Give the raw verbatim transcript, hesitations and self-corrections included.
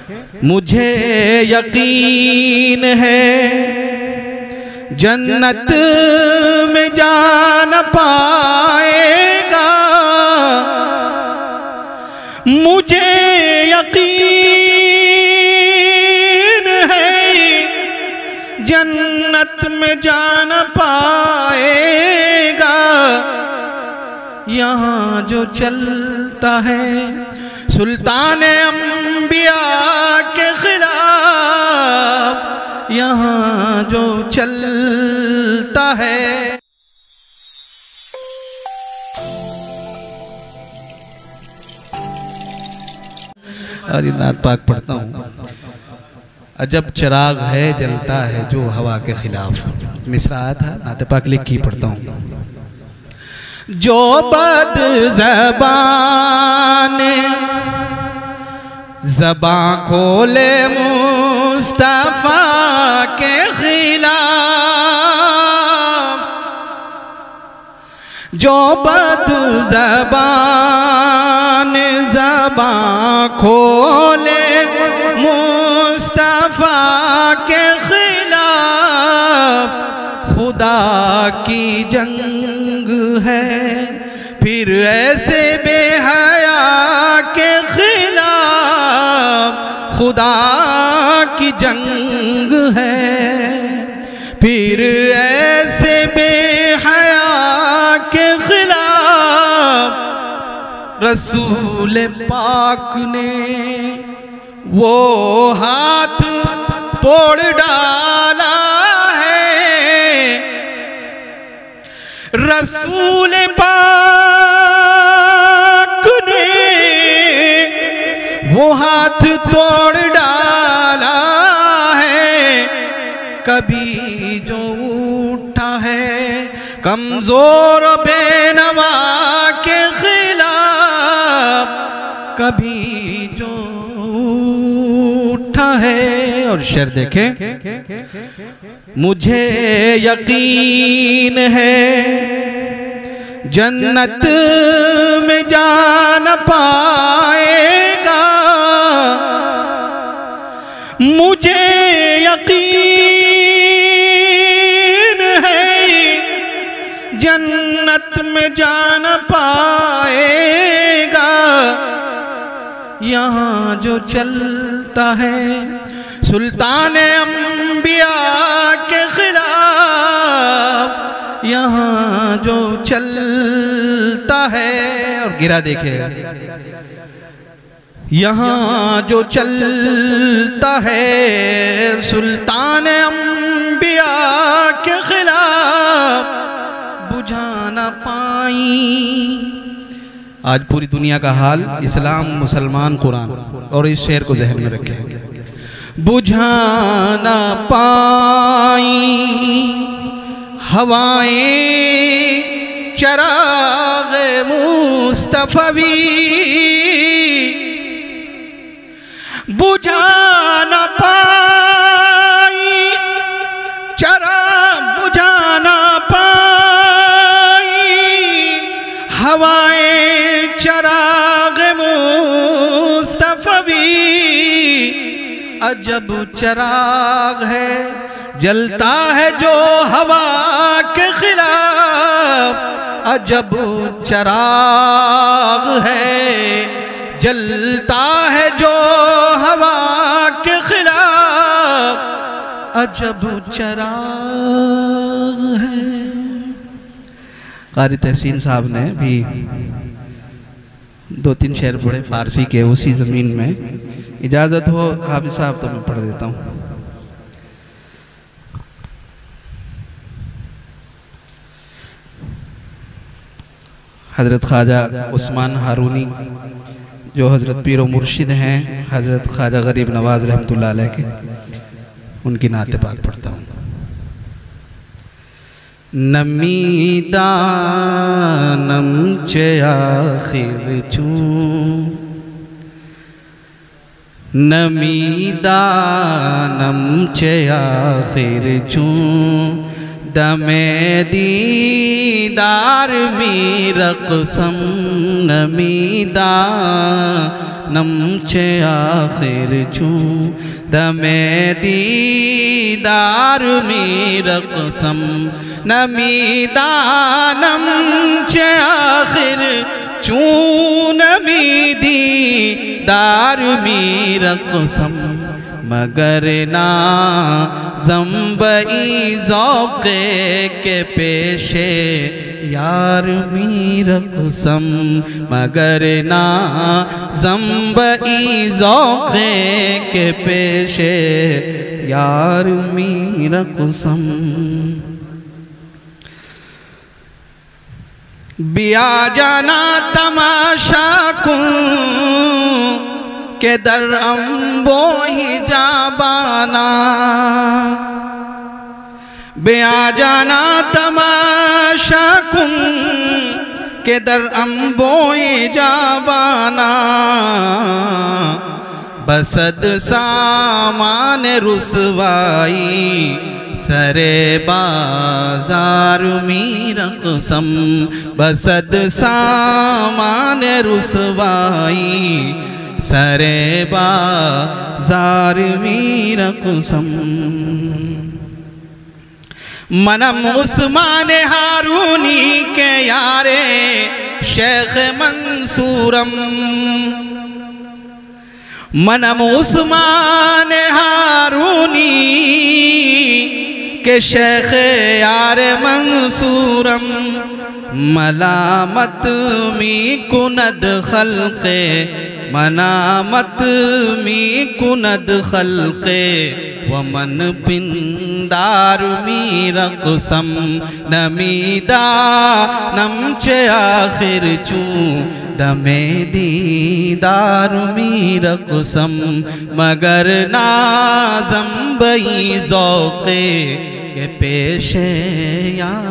मुझे यकीन है जन्नत में जा न पाएगा, मुझे यकीन है जन्नत में जा न पाएगा। यहाँ जो चलता है सुल्तान अंबिया के खिलाफ, यहाँ जो चलता है। और ये नात पाक पढ़ता हूँ। अजब चिराग है जलता है जो हवा के खिलाफ। मिसरा आया था, नात पाक लिख की पढ़ता हूँ। जो बद ज़बान ज़बां खोले मुस्तफ़ा के खिलाफ, जो बद ज़बान ज़बां खोले मुस्तफ़ा के खिलाफ, खुदा की जंग है फिर ऐसे बेहया के खिलाफ, खुदा की जंग है फिर ऐसे बेहया के खिलाफ। रसूल पाक ने वो हाथ तोड़ डाला है, रसूल पाक ने वो हाथ तोड़ डाला है। कभी जो उठा है कमजोर बेनवा के खिलाफ, कभी जो उठा है। और शेर देखें, मुझे यकीन है जन्नत में जा न पाएगा, मुझे यकीन है जन्नत में जा न पाएगा। यहाँ जो चलता है सुल्तान अंबिया के खिलाफ, यहाँ जो चलता है। और गिरा देखे, यहाँ जो चलता है सुल्तान अंबिया के खिलाफ, बुझा न पाई। आज पूरी दुनिया का हाल, इस्लाम, मुसलमान, कुरान, और इस शेर को जहन में रखें। बुझा न पाई हवाएं चराग मुस्तफवी, बुझा न पाई चराग, बुझा न पाई हवाएं चराग मुस्तफवी। अजब चराग है जलता है जो हवा के खिलाफ, अजब चराग है जलता है जो हवा के खिलाफ, अजब चराग है। कारी तहसीन साहब ने भी दो तीन शेर पढ़े फारसी के उसी ज़मीन में। इजाज़त हो हाफिज़ साहब तो मैं पढ़ देता हूँ। हज़रत ख्वाजा उस्मान हारूनी जो हज़रत पीर व मुर्शिद हैं, हज़रत ख्वाजा गरीब नवाज़ रहमतुल्लाह अलैह के, उनकी नाते पाक पढ़ता हूँ। नमीदानम चे आखिर चूं, नमीदानम चे आखिर चूं, दमे दीदार मी रक़सम नमीदा नमचे आखिर चू दमे दीदार मेरा कसम नमीदा नमचे आखिर चू नमीदी दार मेरा कसम मगर ना ज़म्बई ज़ौक़े के पेशे यार मेरा कसम मगर ना ज़म्बई ज़ौक़े के पेशे यार मेरा कसम बिया जाना तमाशा कुं के दर अम्बो ही जाबाना बिया जाना तमाशा कुं के दर अम्बो ही जाबाना बसद सामान रुसवाई सरे बाजार मेरा कसम बसद सामान रुसवाई सरे बाजार मेरा कसम मनम उस्मान हारूनी के यारे शेख मंसूरम मनम उस्मान हारूनी के शेख यार मंसूरम मलामत मी कुनद खल्क़े मनामत मी कुनद खल्क़े वमन पिंदार मेरा कसम नमीदा नमचे आखिर चू दमे दीदार मेरा कसम मगर नाज़म बई ज़ौक़े के पेशे या